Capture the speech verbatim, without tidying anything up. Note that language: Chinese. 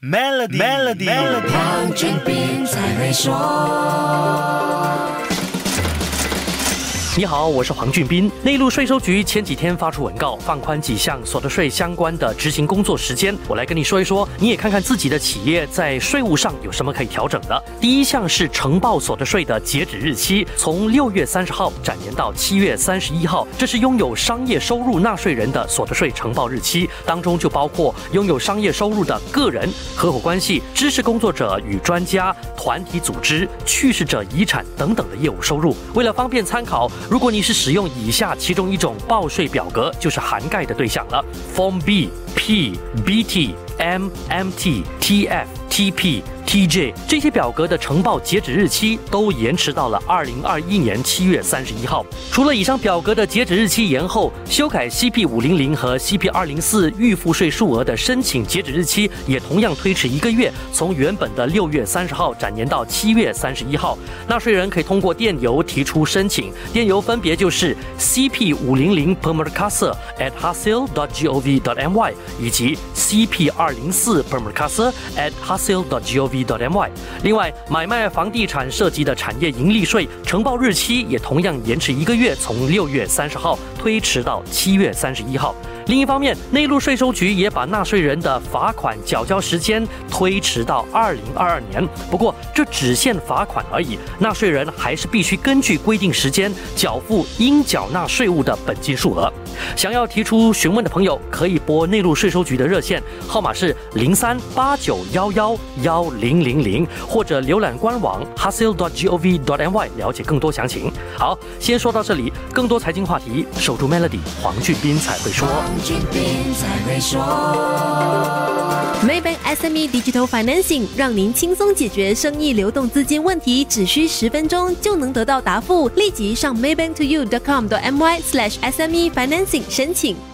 Melody Melody Melody， 黄俊斌才会说。 你好，我是黄俊斌。内陆税收局前几天发出文告，放宽几项所得税相关的执行工作时间。我来跟你说一说，你也看看自己的企业在税务上有什么可以调整的。第一项是呈报所得税的截止日期，从六月三十号展延到七月三十一号，这是拥有商业收入纳税人的所得税呈报日期，当中就包括拥有商业收入的个人、合伙关系、知识工作者与专家、团体组织、去世者遗产等等的业务收入。为了方便参考，如果你是使用以下其中一种报税表格，就是涵盖的对象了 ：Form B、P、B T、M、M T、T F、T P、T J 这些表格的呈报截止日期都延迟到了二零二一年七月三十一号。除了以上表格的截止日期延后，修改 C P 五零零和 C P 二零四预付税数额的申请截止日期也同样推迟一个月，从原本的六月三十号展延到七月三十一号。纳税人可以通过电邮提出申请，电邮分别就是 C P 五零零 permerkasa at hasil dot gov dot my 以及 C P 二零四 permerkasa at hasil dot gov dot my。另外，买卖房地产涉及的产业盈利税呈报日期也同样延迟一个月，从六月三十号推迟到七月三十一号。另一方面，内陆税收局也把纳税人的罚款缴交时间推迟到二零二二年。不过，这只限罚款而已，纳税人还是必须根据规定时间缴付应缴纳税务的本金数额。想要提出询问的朋友，可以拨内陆税收局的热线，号码是零三八九幺幺幺零零零，或者浏览官网 hasil dot gov dot my 了解更多详情。好，先说到这里，更多财经话题，守住 Melody， 黄俊斌才会说。 黄俊斌才会说。 Maybank S M E Digital Financing 让您轻松解决生意流动资金问题，只需十分钟就能得到答复。立即上 maybank to you dot com dot my slash S M E financing 申请。